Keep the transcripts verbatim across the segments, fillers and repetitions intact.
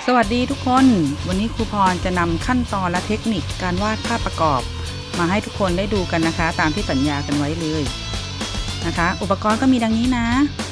สวัสดีทุกคนวันนี้ครูพรจะนำขั้นตอนและเทคนิคการวาดภาพประกอบมาให้ทุกคนได้ดูกันนะคะตามที่สัญญากันไว้เลยนะคะอุปกรณ์ก็มีดังนี้นะ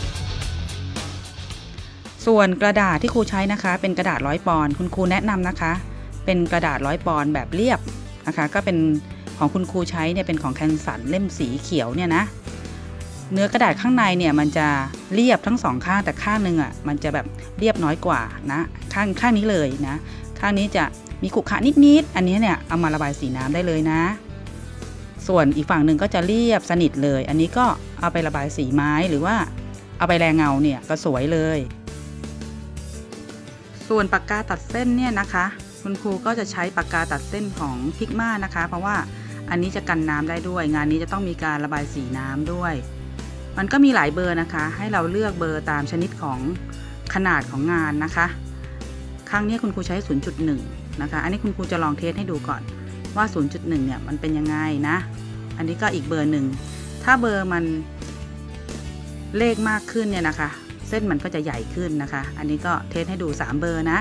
ส่วนกระดาษที่ครูใช้นะคะเป็นกระดาษร้อยปอนด์คุณครูแนะนำนะคะเป็นกระดาษร้อยปอนด์แบบเรียบนะคะก็เป็นของคุณครูใช้เนี่ยเป็นของแคนสันเล่มสีเขียวเนี่ยนะเนื้อกระดาษข้างในเนี่ยมันจะเรียบทั้งสองข้างแต่ข้างหนึ่งอ่ะมันจะแบบเรียบน้อยกว่านะข้างข้างนี้เลยนะข้างนี้จะมีขรุขระนิดๆอันนี้เนี่ยเอามาระบายสีน้ำได้เลยนะส่วนอีกฝั่งหนึ่งก็จะเรียบสนิทเลยอันนี้ก็เอาไประบายสีไม้หรือว่าเอาไปแรงเงาเนี่ยก็สวยเลยส่วนปากกาตัดเส้นเนี่ยนะคะคุณครูก็จะใช้ปากกาตัดเส้นของพิกมานะคะเพราะว่าอันนี้จะกันน้ำได้ด้วยงานนี้จะต้องมีการระบายสีน้ำด้วยมันก็มีหลายเบอร์นะคะให้เราเลือกเบอร์ตามชนิดของขนาดของงานนะคะครั้งนี้คุณครูใช้ ศูนย์จุดหนึ่ง นะคะอันนี้คุณครูจะลองเทสให้ดูก่อนว่า ศูนย์จุดหนึ่ง เนี่ยมันเป็นยังไงนะอันนี้ก็อีกเบอร์หนึ่งถ้าเบอร์มันเลขมากขึ้นเนี่ยนะคะเส้นมันก็จะใหญ่ขึ้นนะคะอันนี้ก็เทสให้ดูสามเบอร์นะ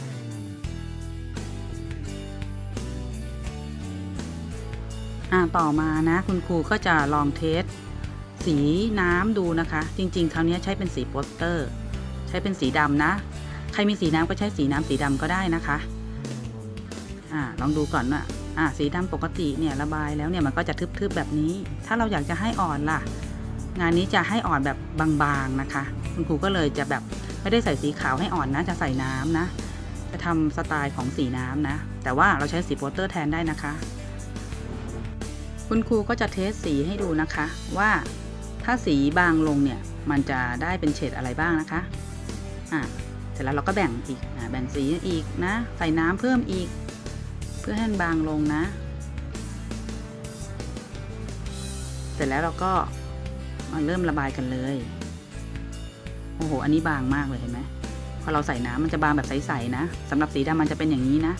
อ่าต่อมานะคุณครูก็จะลองเทสสีน้ำดูนะคะจริงๆคราวนี้ใช้เป็นสีโปสเตอร์ใช้เป็นสีดำนะใครมีสีน้ำก็ใช้สีน้ำสีดำก็ได้นะคะอ่าลองดูก่อนว่าอ่าสีดำปกติเนี่ยระบายแล้วเนี่ยมันก็จะทึบๆแบบนี้ถ้าเราอยากจะให้อ่อนล่ะงานนี้จะให้อ่อนแบบบางๆนะคะคุณครูก็เลยจะแบบไม่ได้ใส่สีขาวให้อ่อนนะจะใส่น้ำนะจะทำสไตล์ของสีน้ำนะแต่ว่าเราใช้สีโปสเตอร์แทนได้นะคะคุณครูก็จะเทสสีให้ดูนะคะว่าถ้าสีบางลงเนี่ยมันจะได้เป็นเฉดอะไรบ้างนะคะอ่าเสร็จแล้วเราก็แบ่งอีกนะแบ่งสีอีกนะใส่น้ำเพิ่มอีกเพื่อให้มันบางลงนะเสร็จแล้วเราก็มาเริ่มระบายกันเลยโอ้โหอันนี้บางมากเลยเห็นไหมพอเราใส่น้ำมันจะบางแบบใสๆนะสำหรับสีดำมันจะเป็นอย่างนี้นะ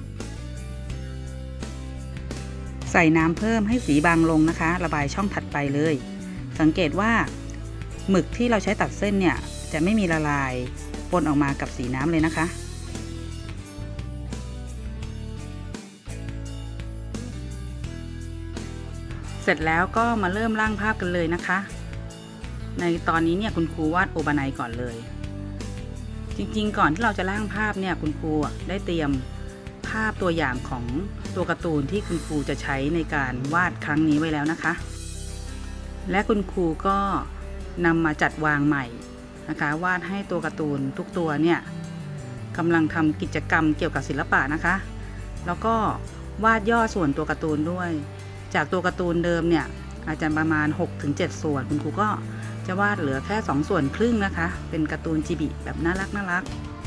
ใส่น้ำเพิ่มให้สีบางลงนะคะระบายช่องถัดไปเลยสังเกตว่าหมึกที่เราใช้ตัดเส้นเนี่ยจะไม่มีละลายปนออกมากับสีน้ำเลยนะคะเสร็จแล้วก็มาเริ่มร่างภาพกันเลยนะคะในตอนนี้เนี่ยคุณครูวาดโอบานายก่อนเลยจริงๆก่อนที่เราจะร่างภาพเนี่ยคุณครูได้เตรียมภาพตัวอย่างของตัวการ์ตูนที่คุณครูจะใช้ในการวาดครั้งนี้ไว้แล้วนะคะและคุณครูก็นำมาจัดวางใหม่นะคะวาดให้ตัวการ์ตูนทุกตัวเนี่ยกำลังทำกิจกรรมเกี่ยวกับศิลปะนะคะแล้วก็วาดย่อส่วนตัวการ์ตูนด้วยจากตัวการ์ตูนเดิมเนี่ยอาจจะประมาณ หกถึงเจ็ด ส่วนคุณครูก็จะวาดเหลือแค่สองส่วนครึ่งนะคะเป็นการ์ตูนจิบิแบบน่ารักน่ารัก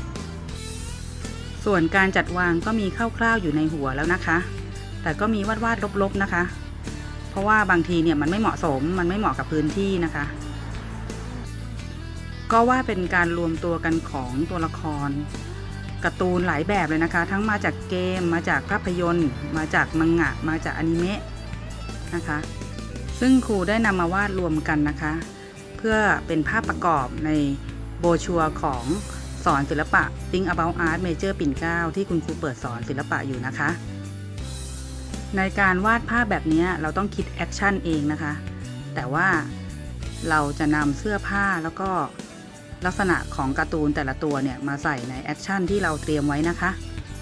ส่วนการจัดวางก็มีคร่าวๆอยู่ในหัวแล้วนะคะแต่ก็มีวาดวาดลบๆนะคะเพราะว่าบางทีเนี่ยมันไม่เหมาะสมมันไม่เหมาะกับพื้นที่นะคะก็ว่าเป็นการรวมตัวกันของตัวละครการ์ตูนหลายแบบเลยนะคะทั้งมาจากเกมมาจากภาพยนตร์มาจากมังงะมาจากอนิเมะนะคะซึ่งครูได้นำมาวาดรวมกันนะคะเพื่อเป็นภาพประกอบในโบชัวร์ของสอนศิลปะ Think About Art Major ปิ่นเกล้าที่คุณครูเปิดสอนศิลปะอยู่นะคะในการวาดภาพแบบนี้เราต้องคิดแอคชั่นเองนะคะแต่ว่าเราจะนำเสื้อผ้าแล้วก็ลักษณะของการ์ตูนแต่ละตัวเนี่ยมาใส่ในแอคชั่นที่เราเตรียมไว้นะคะ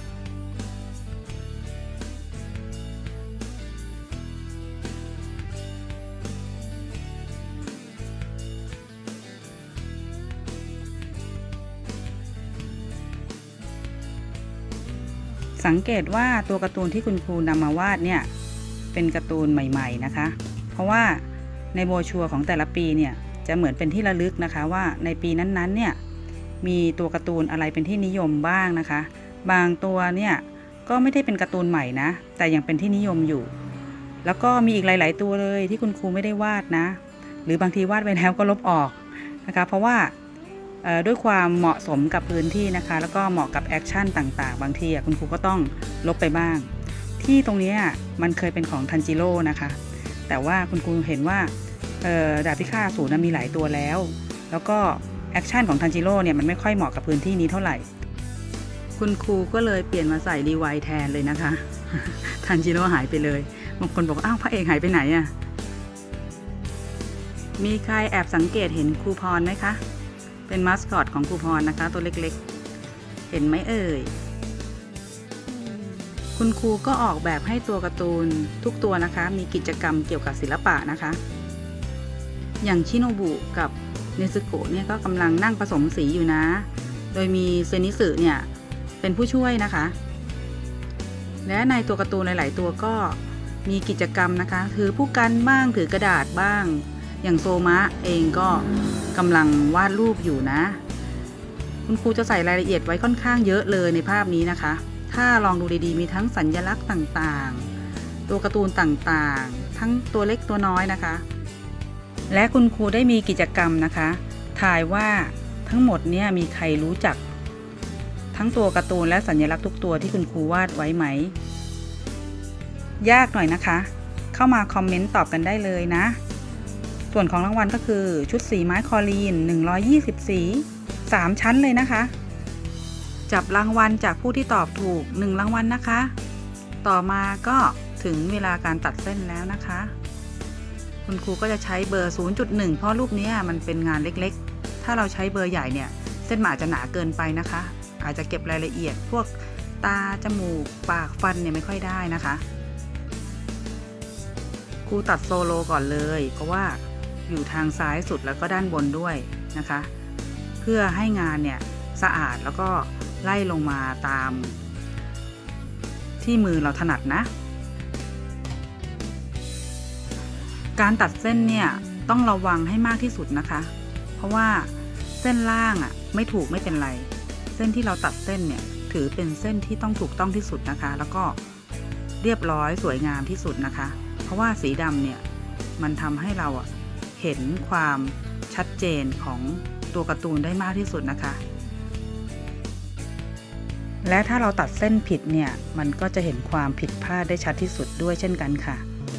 สังเกตว่าตัวการ์ตูนที่คุณครูนำมาวาดเนี่ยเป็นการ์ตูนใหม่ๆนะคะเพราะว่าในโบชัวร์ของแต่ละปีเนี่ยจะเหมือนเป็นที่ระลึกนะคะว่าในปีนั้นๆเนี่ยมีตัวการ์ตูนอะไรเป็นที่นิยมบ้างนะคะบางตัวเนี่ยก็ไม่ได้เป็นการ์ตูนใหม่นะแต่ยังเป็นที่นิยมอยู่แล้วก็มีอีกหลายๆตัวเลยที่คุณครูไม่ได้วาดนะหรือบางทีวาดไปแล้วก็ลบออกนะคะเพราะว่าด้วยความเหมาะสมกับพื้นที่นะคะแล้วก็เหมาะกับแอคชั่นต่างๆบางทีคุณครูก็ต้องลบไปบ้างที่ตรงนี้มันเคยเป็นของทันจิโร่นะคะแต่ว่าคุณครูเห็นว่าดาบพิฆาตอสูรมีหลายตัวแล้วแล้วก็แอคชั่นของทันจิโร่เนี่ยมันไม่ค่อยเหมาะกับพื้นที่นี้เท่าไหร่คุณครูก็เลยเปลี่ยนมาใส่รีไวท์แทนเลยนะคะทันจิโร่หายไปเลยบางคนบอกอ้าวพระเอกหายไปไหนอะมีใครแอบสังเกตเห็นครูพรไหมคะเป็นมาสคอตของครูพรนะคะตัวเล็กๆเห็นไหมเอ่ยคุณครูก็ออกแบบให้ตัวการ์ตูนทุกตัวนะคะมีกิจกรรมเกี่ยวกับศิลปะนะคะอย่างชิโนบุกับเนซึโกะเนี่ยก็กำลังนั่งผสมสีอยู่นะโดยมีเซนิสึเนี่ยเป็นผู้ช่วยนะคะและในตัวการ์ตูนหลายๆตัวก็มีกิจกรรมนะคะถือผู้กันบ้างถือกระดาษบ้างอย่างโซมะเองก็กำลังวาดรูปอยู่นะคุณครูจะใส่รายละเอียดไว้ค่อนข้างเยอะเลยในภาพนี้นะคะถ้าลองดูดีๆมีทั้งสัญลักษณ์ต่างๆตัวการ์ตูนต่างๆทั้งตัวเล็กตัวน้อยนะคะและคุณครูได้มีกิจกรรมนะคะทายว่าทั้งหมดเนี่ยมีใครรู้จักทั้งตัวการ์ตูนและสัญลักษณ์ทุกตัวที่คุณครูวาดไว้ไหมยากหน่อยนะคะเข้ามาคอมเมนต์ตอบกันได้เลยนะส่วนของรางวัลก็คือชุดสีไม้คอลีนหนึ่งร้อยยี่สิบสีสามชั้นเลยนะคะจับรางวัลจากผู้ที่ตอบถูกหนึ่งรางวัลนะคะต่อมาก็ถึงเวลาการตัดเส้นแล้วนะคะคุณครูก็จะใช้เบอร์ ศูนย์จุดหนึ่ง เพราะรูปนี้มันเป็นงานเล็กๆถ้าเราใช้เบอร์ใหญ่เนี่ยเส้นมันอาจจะหนาเกินไปนะคะอาจจะเก็บรายละเอียดพวกตาจมูกปากฟันเนี่ยไม่ค่อยได้นะคะครูตัดโซโลก่อนเลยเพราะว่าอยู่ทางซ้ายสุดแล้วก็ด้านบนด้วยนะคะเพื่อให้งานเนี่ยสะอาดแล้วก็ไล่ลงมาตามที่มือเราถนัดนะการตัดเส้นเนี่ยต้องระวังให้มากที่สุดนะคะเพราะว่าเส้นล่างอ่ะไม่ถูกไม่เป็นไรเส้นที่เราตัดเส้นเนี่ยถือเป็นเส้นที่ต้องถูกต้องที่สุดนะคะแล้วก็เรียบร้อยสวยงามที่สุดนะคะเพราะว่าสีดำเนี่ยมันทำให้เราอ่ะเห็นความชัดเจนของตัวการ์ตูนได้มากที่สุดนะคะและถ้าเราตัดเส้นผิดเนี่ยมันก็จะเห็นความผิดพลาดได้ชัดที่สุดด้วยเช่นกันค่ะ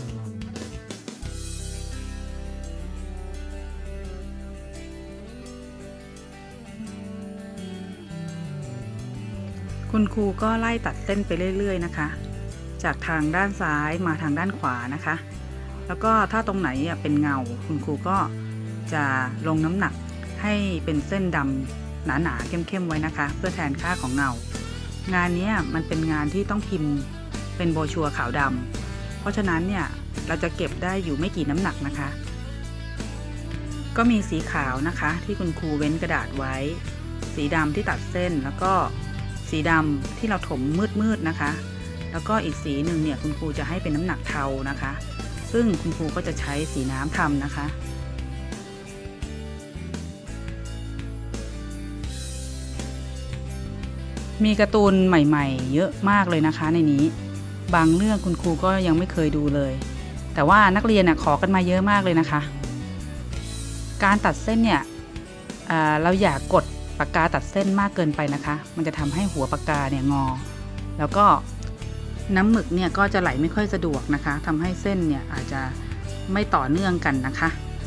คุณครูก็ไล่ตัดเส้นไปเรื่อยๆนะคะจากทางด้านซ้ายมาทางด้านขวานะคะแล้วก็ถ้าตรงไหนเป็นเงาคุณครูก็จะลงน้ำหนักให้เป็นเส้นดำหนาๆเข้มๆไว้นะคะเพื่อแทนค่าของเงางานนี้มันเป็นงานที่ต้องพิมพ์เป็นโบรชัวร์ขาวดำเพราะฉะนั้นเนี่ยเราจะเก็บได้อยู่ไม่กี่น้ำหนักนะคะก็มีสีขาวนะคะที่คุณครูเว้นกระดาษไว้สีดำที่ตัดเส้นแล้วก็สีดำที่เราถมมืดๆนะคะแล้วก็อีกสีหนึ่งเนี่ยคุณครูจะให้เป็นน้ำหนักเทานะคะซึ่งคุณครูก็จะใช้สีน้ำทำนะคะมีการ์ตูนใหม่ๆเยอะมากเลยนะคะในนี้บางเรื่องคุณครูก็ยังไม่เคยดูเลยแต่ว่านักเรียนขอกันมาเยอะมากเลยนะคะการตัดเส้นเนี่ยเราอย่ากดปากกาตัดเส้นมากเกินไปนะคะมันจะทำให้หัวปากกาเนี่ยงอแล้วก็น้ำหมึกเนี่ยก็จะไหลไม่ค่อยสะดวกนะคะทำให้เส้นเนี่ยอาจจะไม่ต่อเนื่องกันนะคะ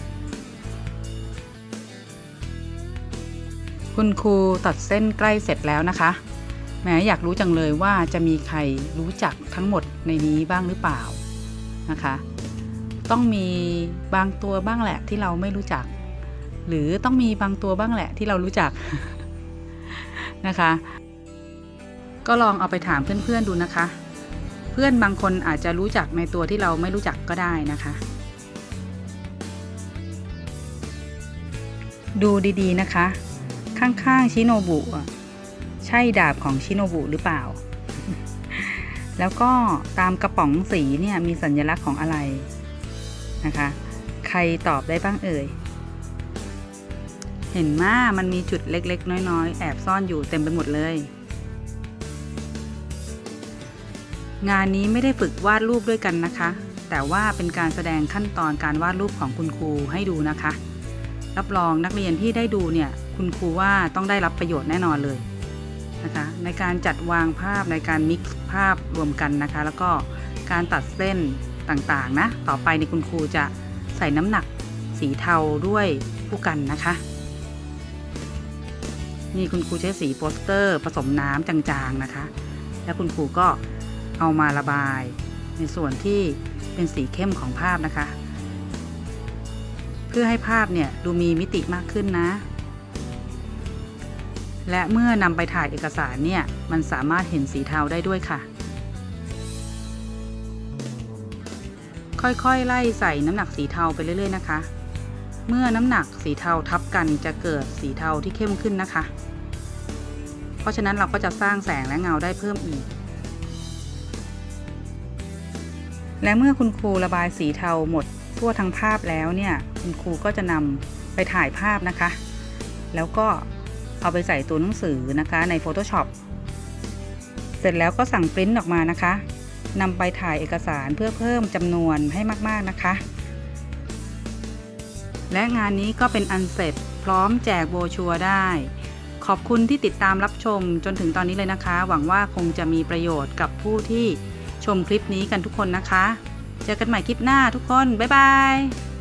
คุณครูตัดเส้นใกล้เสร็จแล้วนะคะแหมอยากรู้จังเลยว่าจะมีใครรู้จักทั้งหมดในนี้บ้างหรือเปล่านะคะต้องมีบางตัวบ้างแหละที่เราไม่รู้จักหรือต้องมีบางตัวบ้างแหละที่เรารู้จักนะคะก็ลองเอาไปถามเพื่อนๆดูนะคะเพื่อนบางคนอาจจะรู้จักในตัวที่เราไม่รู้จักก็ได้นะคะดูดีๆนะคะข้างๆชิโนบุใช่ดาบของชิโนบุหรือเปล่า แล้วก็ตามกระป๋องสีเนี่ยมีสัญลักษณ์ของอะไรนะคะใครตอบได้บ้างเอ่ยเห็นไหมมันมีจุดเล็กๆน้อยๆแอบซ่อนอยู่เต็มไปหมดเลยงานนี้ไม่ได้ฝึกวาดรูปด้วยกันนะคะแต่ว่าเป็นการแสดงขั้นตอนการวาดรูปของคุณครูให้ดูนะคะรับรองนักเรียนที่ได้ดูเนี่ยคุณครูว่าต้องได้รับประโยชน์แน่นอนเลยนะคะในการจัดวางภาพในการมิกซ์ภาพรวมกันนะคะแล้วก็การตัดเส้นต่างๆนะต่อไปในคุณครูจะใส่น้ำหนักสีเทาด้วยผู้กันนะคะนี่คุณครูใช้สีโปสเตอร์ผสมน้ำจางๆนะคะแล้วคุณครูก็เอามาระบายในส่วนที่เป็นสีเข้มของภาพนะคะเพื่อให้ภาพเนี่ยดูมีมิติมากขึ้นนะและเมื่อนำไปถ่ายเอกสารเนี่ยมันสามารถเห็นสีเทาได้ด้วยค่ะค่อยๆไล่ใส่น้ำหนักสีเทาไปเรื่อยๆนะคะเมื่อน้ำหนักสีเทาทับกันจะเกิดสีเทาที่เข้มขึ้นนะคะเพราะฉะนั้นเราก็จะสร้างแสงและเงาได้เพิ่มอีกและเมื่อคุณครูระบายสีเทาหมดทั่วทั้งภาพแล้วเนี่ยคุณครูก็จะนำไปถ่ายภาพนะคะแล้วก็เอาไปใส่ตัวหนังสือนะคะใน Photoshop เสร็จแล้วก็สั่งปริ้นออกมานะคะนำไปถ่ายเอกสารเพื่อเพิ่มจำนวนให้มากๆนะคะและงานนี้ก็เป็นอันเสร็จพร้อมแจกโบรชัวร์ได้ขอบคุณที่ติดตามรับชมจนถึงตอนนี้เลยนะคะหวังว่าคงจะมีประโยชน์กับผู้ที่ชมคลิปนี้กันทุกคนนะคะเจอกันใหม่คลิปหน้าทุกคนบ๊ายบาย